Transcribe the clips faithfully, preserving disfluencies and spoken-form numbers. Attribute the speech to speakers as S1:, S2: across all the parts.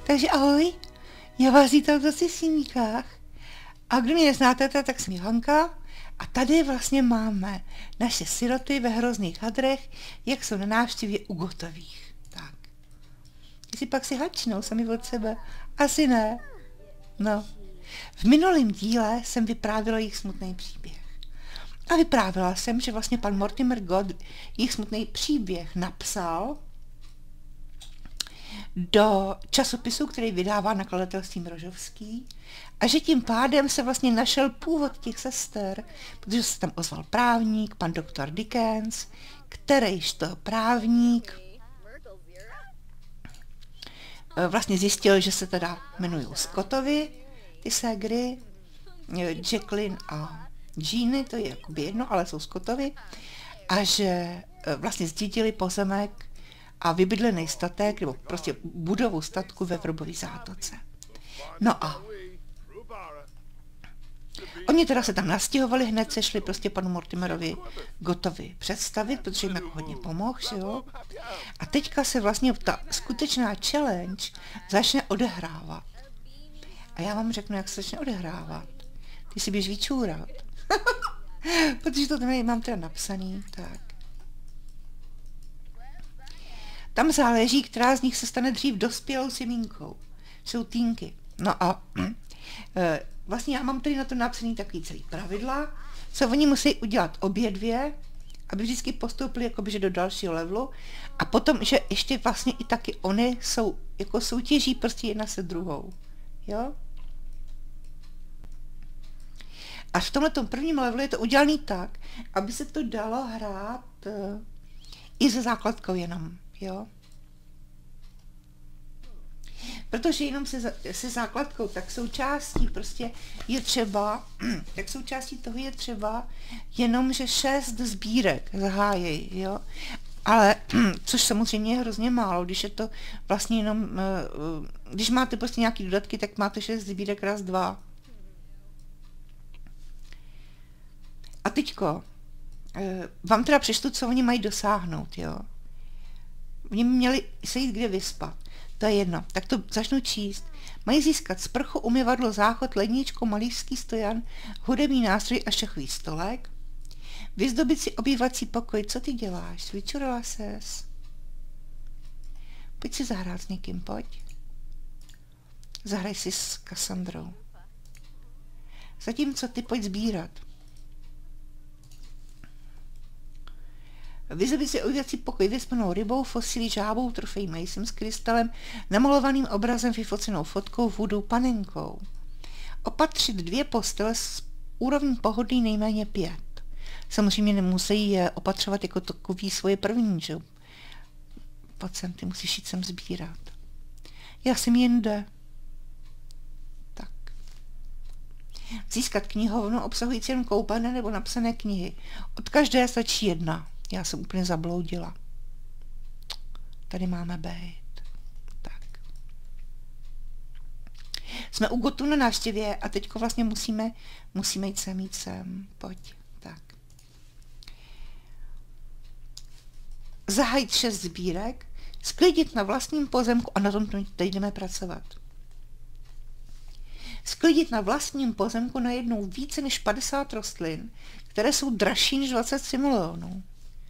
S1: Takže ahoj, já vás vítám v Sisíníkách. A kdo mě neznáte, tak jsem Johanka. A tady vlastně máme naše siroty ve hrozných hadrech, jak jsou na návštěvě u Gotových. Tak. Jestli pak si hačnou sami od sebe? Asi ne. No. V minulém díle jsem vyprávěla jejich smutný příběh. A vyprávěla jsem, že vlastně pan Mortimer God jejich smutný příběh napsal do časopisu, který vydává nakladatelství Mrožovský, a že tím pádem se vlastně našel původ těch sester, protože se tam ozval právník, pan doktor Dickens, kterýž to právník vlastně zjistil, že se teda jmenují Scottovi, ty ségry, Jacqueline a Jeany, to je jakoby jedno, ale jsou Scottovi, a že vlastně zdědili pozemek a vybydlený statek, nebo prostě budovu statku ve Vrubové zátoce. No a oni teda se tam nastěhovali, hned se šli prostě panu Mortimerovi Gotovi představit, protože jim jako hodně pomohl, že jo. A teďka se vlastně ta skutečná challenge začne odehrávat. A já vám řeknu, jak se začne odehrávat. Ty si běž vyčůrat. Protože to tady mám teda napsaný, tak. Tam záleží, která z nich se stane dřív dospělou semínkou. Jsou týnky. No a e, vlastně já mám tady na to napsaný takový celý pravidla, co oni musí udělat obě dvě, aby vždycky postoupili jakoby, že do dalšího levelu, a potom, že ještě vlastně i taky oni jsou, jako soutěží prostě jedna se druhou. Jo? A v tomhletom prvním levelu je to udělané tak, aby se to dalo hrát e, i se základkou jenom. Jo? Protože jenom se, se základkou, tak součástí prostě je třeba, tak součástí toho je třeba jenom, že šest sbírek zahájejí, jo. Ale, což samozřejmě je hrozně málo, když je to vlastně jenom, když máte prostě nějaký dodatky, tak máte šest sbírek raz, dva. A teďko, vám teda přečtu, co oni mají dosáhnout, jo. Oni měli se jít kde vyspat. To je jedno. Tak to začnu číst. Mají získat sprchu, umyvadlo, záchod, ledničku, malířský stojan, hudební nástroj a šachový stolek. Vyzdobit si obývací pokoj. Co ty děláš? Vyčurala ses? Pojď si zahrát s někým, pojď. Zahraj si s Cassandrou. Zatímco ty pojď sbírat. Vyzobit si obývací pokoj vyspanou rybou, fosilí, žábou, trofej Mason s krystalem, namalovaným obrazem, vyfocenou fotkou, vůdou, panenkou. Opatřit dvě postele s úrovní pohodlí nejméně pět. Samozřejmě nemusí je opatřovat jako takový svoje první, že? Pojď sem, ty musíš jít sem sbírat. Já jsem jinde. Tak. Získat knihovnu obsahující jen koupené nebo napsané knihy. Od každé stačí jedna. Já jsem úplně zabloudila. Tady máme být. Tak. Jsme u Gotu na návštěvě a teďko vlastně musíme, musíme jít sem, jít sem. Pojď. Tak. Zahájit šest sbírek, sklidit na vlastním pozemku, a na tom teď jdeme pracovat. Sklidit na vlastním pozemku najednou více než padesát rostlin, které jsou dražší než dvacet tři milionů.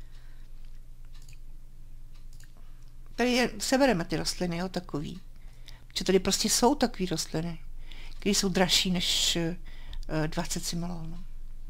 S1: Tady je, sebereme ty rostliny, jo, takový. Protože tady prostě jsou takový rostliny, které jsou dražší než uh, dvacet tři milionů.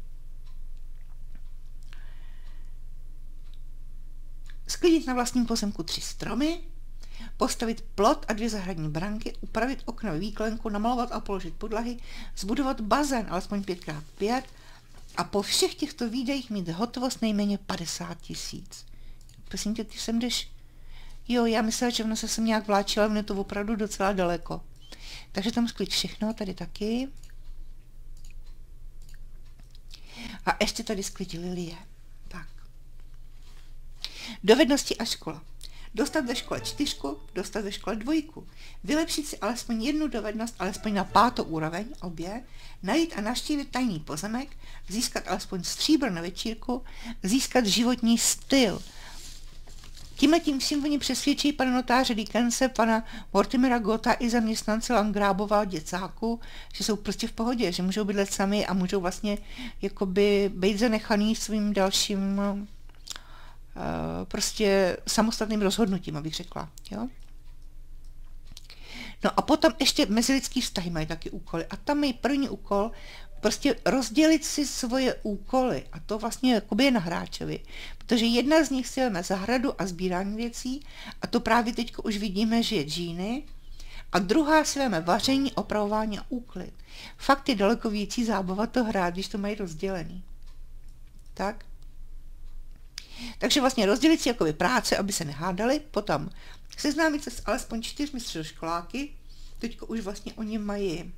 S1: Sklidit na vlastním pozemku tři stromy, postavit plot a dvě zahradní branky, upravit okna ve výklenku, namalovat a položit podlahy, zbudovat bazén alespoň pět krát pět a po všech těchto výdejích mít hotovost nejméně padesát tisíc. Prosím tě, ty sem jdeš. Jo, já myslela, že ona se sem nějak vláčila, ale mě to opravdu docela daleko. Takže tam sklid všechno, tady taky. A ještě tady sklidí lilie. Tak. Dovednosti a škola. Dostat ve škole čtyřku, dostat ve škole dvojku. Vylepšit si alespoň jednu dovednost, alespoň na pátou úroveň, obě. Najít a navštívit tajný pozemek, získat alespoň stříbro na večírku, získat životní styl. Tímhle tím vším oni přesvědčí pana notáře Dickense, pana Mortimera Gotta i zaměstnance Landgrabova děcáku, že jsou prostě v pohodě, že můžou bydlet sami a můžou vlastně jakoby být zanechaný svým dalším uh, prostě samostatným rozhodnutím, abych řekla. Jo? No a potom ještě mezilidský vztahy mají taky úkoly. A tam mají první úkol prostě rozdělit si svoje úkoly. A to vlastně jakoby je na hráčovi. Protože jedna z nich si vezme zahradu a sbírání věcí. A to právě teď už vidíme, že je Jeanny. A druhá si vezme vaření, opravování a úklid. Fakt je daleko větší zábava to hrát, když to mají rozdělený. Tak? Takže vlastně rozdělit si jakoby práce, aby se nehádali. Potom seznámit se s alespoň čtyřmi středoškoláky. Teďko už vlastně oni mají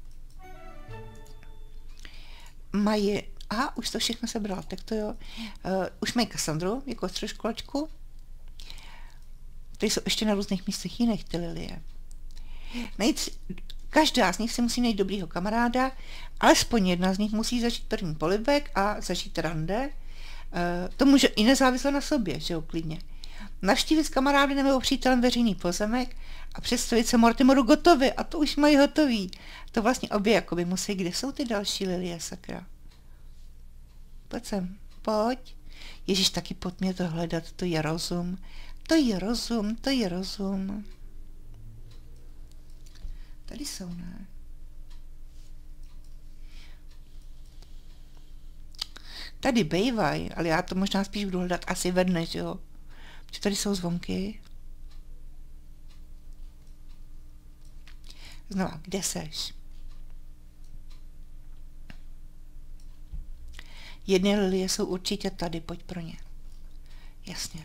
S1: mají, aha, už to všechno sebral, tak to jo. Uh, už mají Cassandru jako středoškolačku. Tady jsou ještě na různých místech jiných ty lilie. Najít, každá z nich si musí najít dobrýho kamaráda, alespoň jedna z nich musí začít první polibek a začít rande. Uh, to může i nezávisle na sobě, že jo, klidně. Navštívit s kamarády nebo přítelem veřejný pozemek a představit se Mortimeru Gottovi a to už mají hotový. To vlastně obě jakoby musí, kde jsou ty další lilie, sakra. Pojď sem, pojď. Ježíš, taky pojď mě to hledat, to je rozum. To je rozum, to je rozum. Tady jsou, ne? Tady bejvaj, ale já to možná spíš budu hledat asi ve dne, že jo? Protože tady jsou zvonky. Znova, kde seš? Jedny lilie jsou určitě tady, pojď pro ně. Jasně.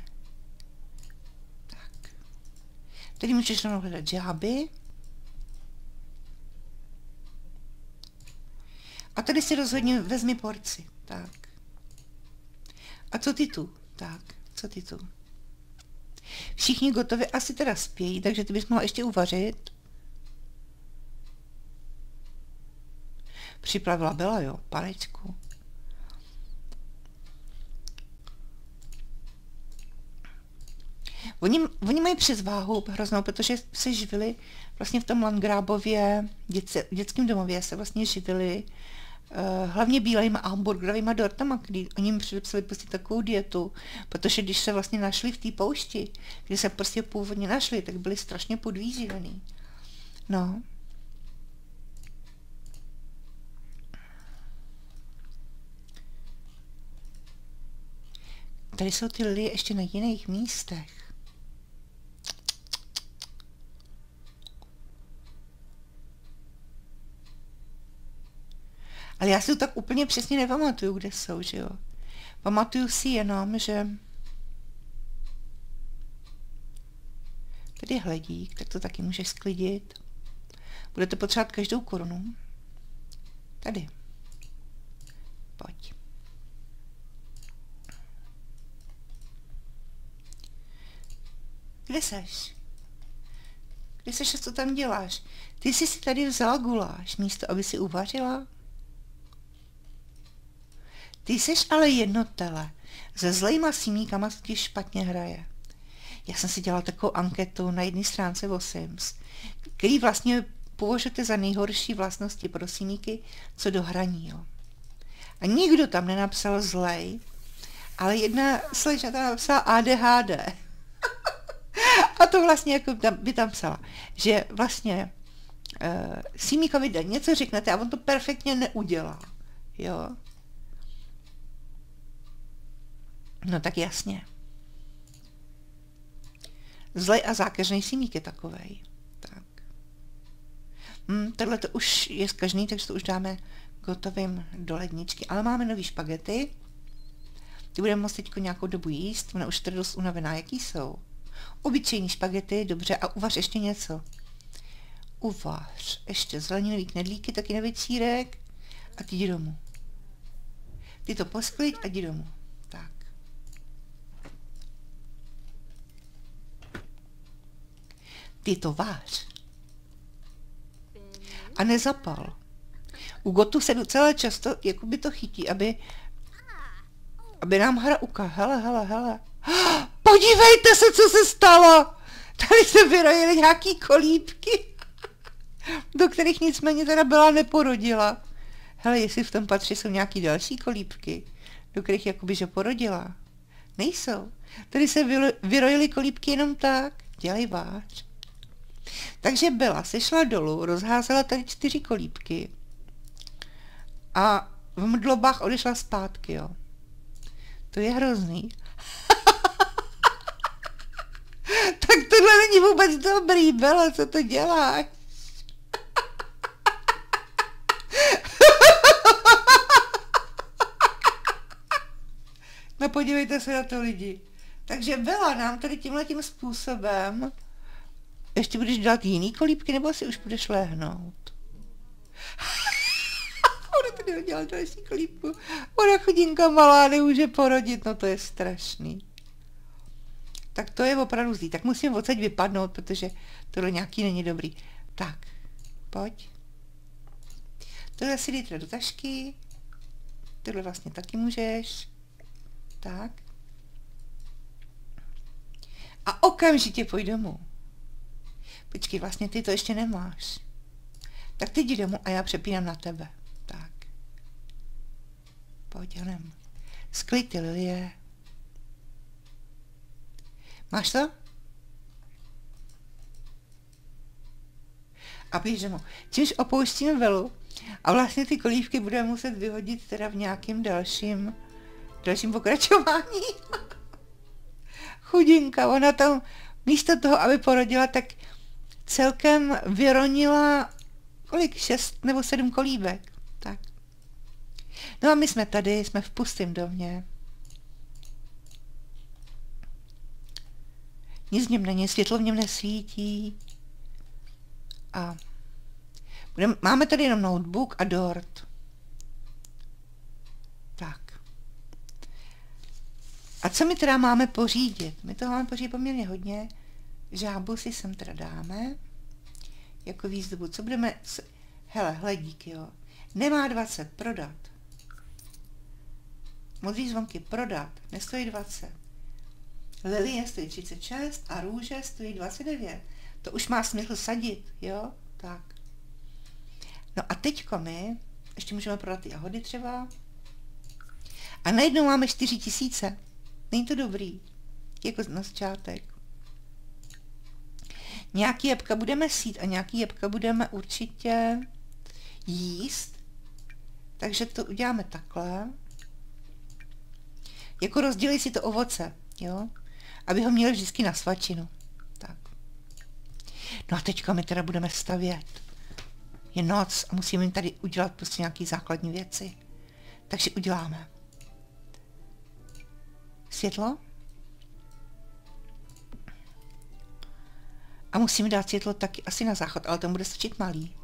S1: Tak. Tady můžeš rovnou hledat žáby. A tady si rozhodně vezmi porci. Tak. A co ty tu? Tak, co ty tu? Všichni Gottovi asi teda spějí, takže ty bys mohla ještě uvařit. Připravila byla, jo, panečku. Oni, oni mají přezváhu hroznou, protože se živili vlastně v tom Landgrabově dětce, dětském domově se vlastně živili uh, hlavně bílejma a hamburgerovýma dortama, kdy oni jim předepsali prostě takovou dietu, protože když se vlastně našli v té poušti, kde se prostě původně našli, tak byli strašně podvýživený. No. Tady jsou ty lilie ještě na jiných místech. Ale já si to tak úplně přesně nepamatuju, kde jsou, že jo. Pamatuju si jenom, že tady je hledík, tak to taky můžeš sklidit. Budete potřebovat každou korunu. Tady. Pojď. Kde seš? Kde seš a co tam děláš? Ty jsi si tady vzala guláš, místo aby si uvařila? Ty jsi ale jednotele. Se zlejma símíkama se ti špatně hraje. Já jsem si dělala takovou anketu na jedné stránce o Sims, který vlastně považujete za nejhorší vlastnosti pro símíky, co do hraní. Jo. A nikdo tam nenapsal zlej, ale jedna slečna tam napsala A D H D. A to vlastně jako tam, by tam psala, že vlastně uh, símíkovi jde něco řeknete a on to perfektně neudělá. Jo. No tak jasně. Zlej a zákeřný símík je takovej. Tak. Hm, tohle to už je zkažný, takže to už dáme gotovým do ledničky. Ale máme nový špagety. Ty budeme moct teď nějakou dobu jíst. Ona už tady dost unavená. Jaký jsou? Obyčejný špagety, dobře. A uvař ještě něco. Uvař. Ještě zeleninový knedlíky, taky nový círek. A ty jdi domů. Ty to posklid a jdi domů. Tak. Ty to vář. A nezapal. U Gotu se docela často jako by to chytí, aby aby nám hra uká. Hele, hele, hele. podívejte se, co se stalo. Tady se vyrojily nějaký kolíbky, do kterých nicméně teda byla neporodila. Hele, jestli v tom patří jsou nějaký další kolíbky, do kterých jakoby že porodila. Nejsou. Tady se vyrojily kolíbky jenom tak. Dělej váč. Takže Bela se šla dolů, rozházela tady čtyři kolíbky a v mdlobách odešla zpátky, jo. To je hrozný. Tak tohle není vůbec dobrý, Bela, co to děláš? No podívejte se na to, lidi. Takže Bela nám tady tímhletím způsobem, ještě budeš dělat jiný kolíbky, nebo si už budeš lehnout? Ona tady udělala další kolíbku. Ona chudinka malá nemůže porodit, no to je strašný. Tak to je opravdu zlý. Tak musím odsaď vypadnout, protože tohle nějaký není dobrý. Tak, pojď. Tohle si dejte do tašky. Tohle vlastně taky můžeš. Tak. A okamžitě pojď domů. Počkej, vlastně ty to ještě nemáš. Tak ty jdi domů a já přepínám na tebe. Tak. Pojď, Hanem. Sklej ty lilie. Máš to? A běž domů. Čímž opouštíme Belu a vlastně ty kolívky budeme muset vyhodit teda v nějakým dalším, dalším pokračování. Chudinka, ona tam místo toho, aby porodila, tak celkem vyronila kolik? Šest nebo sedm kolíbek. Tak. No a my jsme tady, jsme v pustém domě. Nic v něm není, světlo v něm nesvítí. A budeme, máme tady jenom notebook a dort. Tak. A co my teda máme pořídit? My toho máme pořídit poměrně hodně. Žábu si sem teda dáme. Jako výzdobu. Co budeme... Hele, hledík, jo. Nemá dvacet, prodat. Modrý zvonky, prodat. Nestojí dvacet. Lilie stojí třicet šest a růže stojí dvacet devět. To už má smysl sadit, jo? Tak. No a teďko my ještě můžeme prodat ty jahody třeba. A najednou máme čtyři tisíce. Není to dobrý. Jako na začátek. Nějaký jabka budeme sít a nějaký jabka budeme určitě jíst. Takže to uděláme takhle. Jako rozdělí si to ovoce, jo? Aby ho měli vždycky na svačinu. Tak. No a teďka my teda budeme stavět. Je noc a musíme tady udělat prostě nějaké základní věci. Takže uděláme. Světlo. A musíme dát světlo taky asi na záchod, ale to bude stačit malý.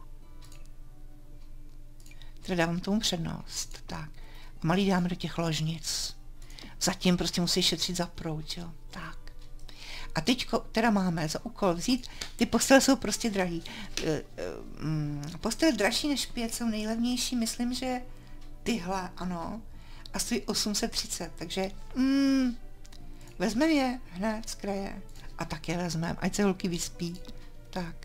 S1: Teda dávám tomu přednost. Tak. A malý dáme do těch ložnic. Zatím prostě musí šetřit za proud, jo. Tak. A teďko teda máme za úkol vzít, ty postele jsou prostě drahý. Postele dražší než pět jsou nejlevnější, myslím, že tyhle, ano. A stojí osm set třicet, takže mm, vezmeme je hned z kraje. A tak je vezmeme, ať se holky vyspí. Tak.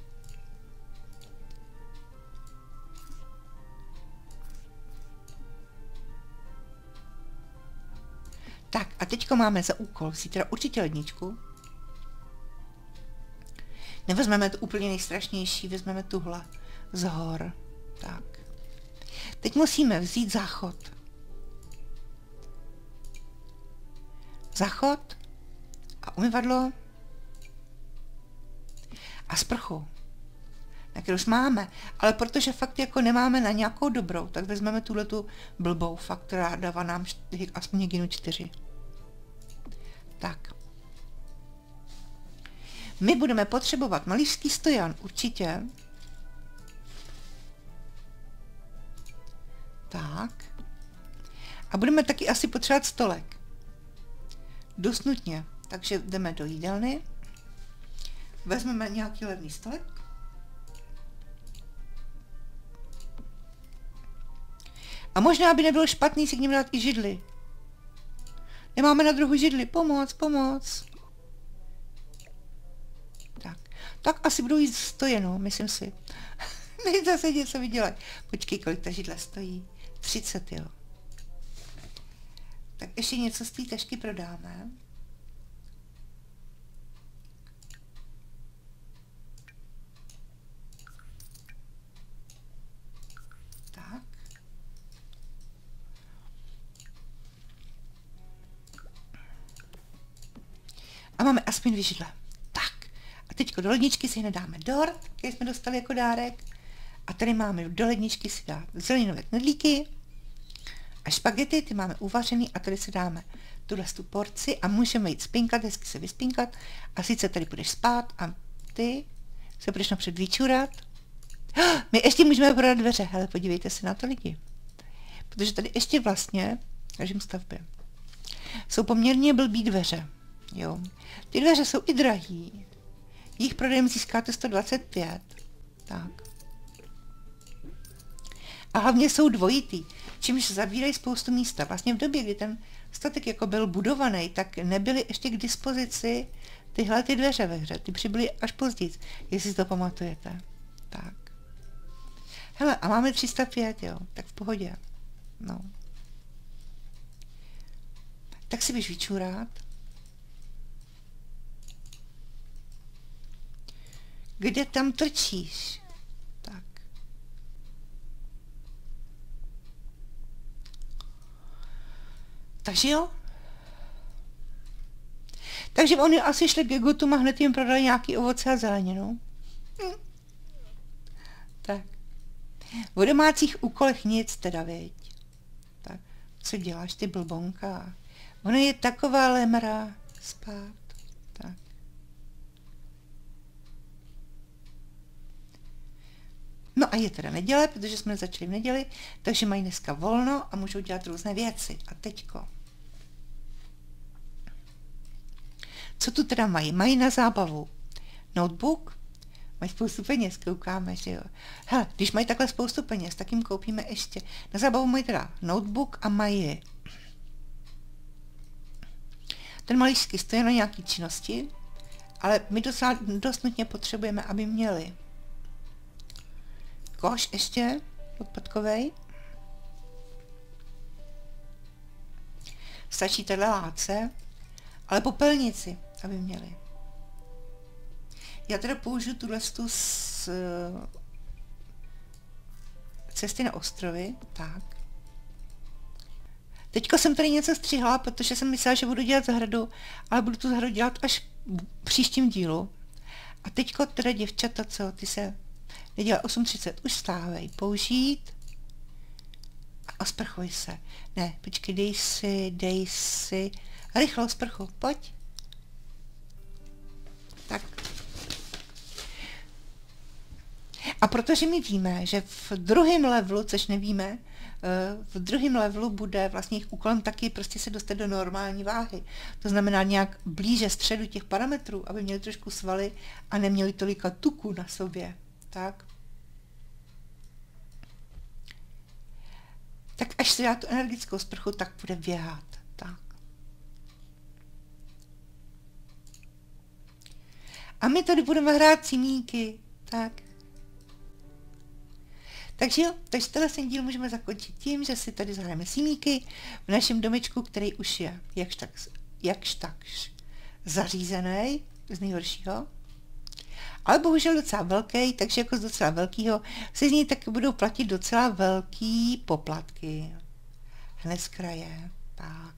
S1: Tak a teďko máme za úkol vzít teda určitě ledničku. Nevezmeme to úplně nejstrašnější, vezmeme tuhle z hor. Tak. Teď musíme vzít záchod. Záchod a umyvadlo a sprchu, na kterou máme, ale protože fakt jako nemáme na nějakou dobrou, tak vezmeme tuhletu blbou, fakt, která dává nám čtyři, aspoň hyginu čtyři. Tak. My budeme potřebovat malířský stojan, určitě. Tak. A budeme taky asi potřebovat stolek. Dost nutně. Takže jdeme do jídelny. Vezmeme nějaký levný stolek. A možná by nebylo špatný si k němu dát i židli. Nemáme na druhou židli, pomoc, pomoc. Tak, tak asi budu jít stojenou, myslím si. Než zase něco vydělat. Počkej, kolik ta židle stojí? třicet, jo. Tak ještě něco z té tašky prodáme. Tak. A máme aspoň dvě židle. Tak. A teďko do ledničky si nedáme dort, který jsme dostali jako dárek. A tady máme do ledničky si dát zelenové knedlíky a špagety, ty máme uvařený a tady si dáme tuhle tu porci a můžeme jít spinkat, hezky se vyspinkat a sice tady budeš spát a ty se budeš napřed vyčurat. My ještě můžeme prodat dveře, hele, podívejte se na to lidi. Protože tady ještě vlastně, režim stavby, jsou poměrně blbý dveře, jo. Ty dveře jsou i drahý, jejich prodejem získáte sto dvacet pět, tak. A hlavně jsou dvojitý, čímž zabírají spoustu místa. Vlastně v době, kdy ten statek jako byl budovaný, tak nebyly ještě k dispozici tyhle ty dveře ve hře. Ty přibyly až později, jestli si to pamatujete. Tak. Hele, a máme tři sta pět, jo, tak v pohodě. No. Tak si běž vyčůrat. Kde tam trčíš? Tak. Takže jo. Takže oni asi šli k Gegutu a hned jim prodali nějaký ovoce a zeleninu. Hm. Tak. O domácích úkolech nic teda, věď. Tak, co děláš ty blbonka? Ona je taková lemra. Spát. Tak. No a je teda neděle, protože jsme začali v neděli, takže mají dneska volno a můžou dělat různé věci. A teďko. Co tu teda mají? Mají na zábavu notebook, mají spoustu peněz, koukáme, že jo. Hele, když mají takhle spoustu peněz, tak jim koupíme ještě. Na zábavu mají teda notebook a mají ten malířský stojí na nějaký činnosti, ale my docela, dost nutně potřebujeme, aby měli koš ještě odpadkovej. Stačí teda láce, ale popelnici, aby měli. Já teda použiju tuhle z cesty na ostrovy, tak. Teďko jsem tady něco střihla, protože jsem myslela, že budu dělat zahradu, ale budu tu zahradu dělat až v příštím dílu. A teďko teda děvčata, co ty se nedělá osm třicet, už stávej, použít a osprchuj se. Ne, počkej, dej si, dej si, rychlou sprchu, pojď. Tak. A protože my víme, že v druhém levelu, což nevíme, v druhém levelu bude vlastně jejich úkolem taky prostě se dostat do normální váhy. To znamená nějak blíže středu těch parametrů, aby měli trošku svaly a neměli tolika tuku na sobě. Tak. Tak až si dá tu energickou sprchu, tak bude běhat. Tak. A my tady budeme hrát cimíky. Tak. Takže jo, takže tenhle díl můžeme zakončit tím, že si tady zahrajeme simíky v našem domečku, který už je jakž tak, jakž takž zařízený, z nejhoršího. Ale bohužel docela velký, takže jako z docela velkýho se z něj taky budou platit docela velký poplatky. Hned z kraje, tak.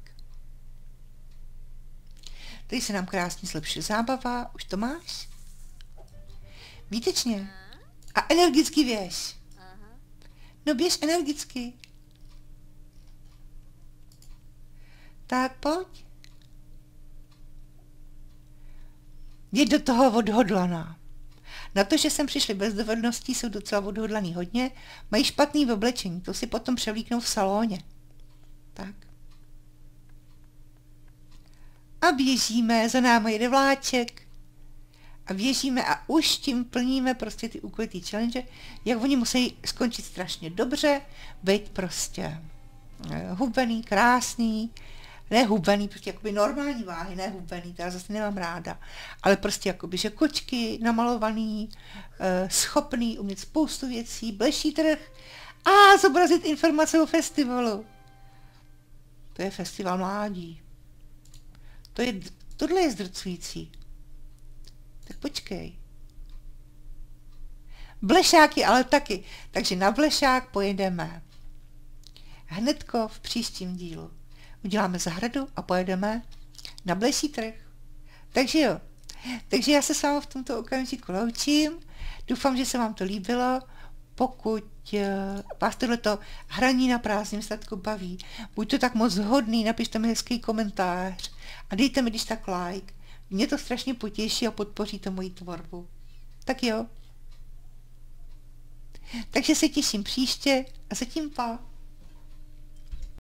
S1: Tady se nám krásně zlepšuje zábava, už to máš? Výtečně. A energický věž. No běž energicky. Tak pojď. Je do toho odhodlaná. Na to, že sem přišli bez dovedností, jsou docela odhodlaný hodně, mají špatný v oblečení, to si potom převlíknou v salóně. Tak. A běžíme, za námi jede vláček. A běžíme a už tím plníme prostě ty úkoly, ty challenge, jak oni musí skončit strašně dobře, být prostě hubený, krásný ne hubený, prostě jakoby normální váhy, ne hubený, to já zase nemám ráda, ale prostě jakoby, že kočky, namalovaný, uh, schopný umět spoustu věcí, bleší trh a zobrazit informace o festivalu. To je festival mládí. To je, tohle je zdrcující. Tak počkej. Blešáky ale taky, takže na blešák pojedeme hnedko v příštím dílu. Uděláme zahradu a pojedeme na bleší trh. Takže jo. Takže já se s vámi v tomto okamžiku loučím. Doufám, že se vám to líbilo. Pokud uh, vás tohleto hraní na prázdném statku baví, buďte tak moc hodný, napište mi hezký komentář a dejte mi když tak like. Mě to strašně potěší a podpoří to moji tvorbu. Tak jo. Takže se těším příště a zatím pa.